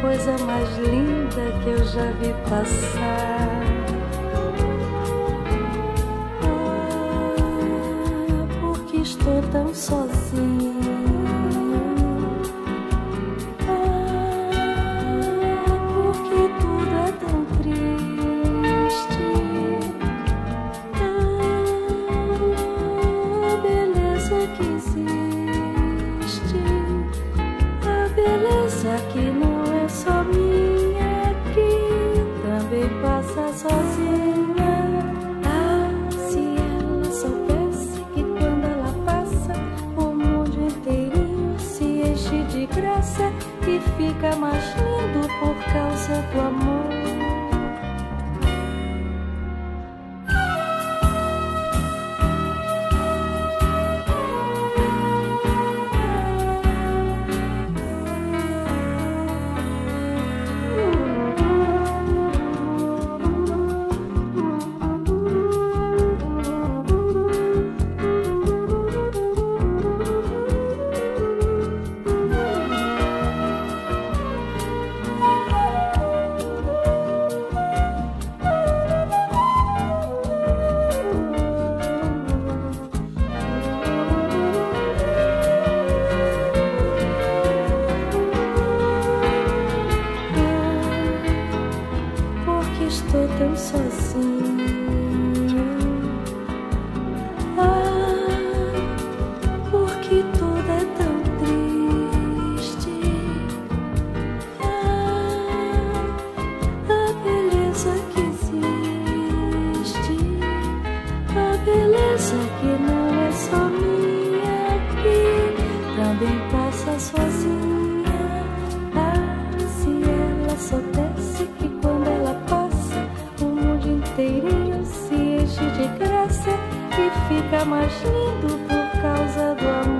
coisa mais linda que eu já vi passar. Porque estou tão sozinho. Porque tudo é tão triste. A beleza que existe, a beleza que não é só minha, que também passa sozinha. Se ela soubesse que quando ela passa, o mundo inteirinho se enche de graça e fica mais lindo por causa do amor. Estou tão sozinho. Porque tudo é tão triste. A beleza que existe, a beleza que não é só minha, que também passa sozinha. Se ela soubesse que quando ela passa, o mundo inteirinho se enche de graça e fica mais lindo por causa do amor.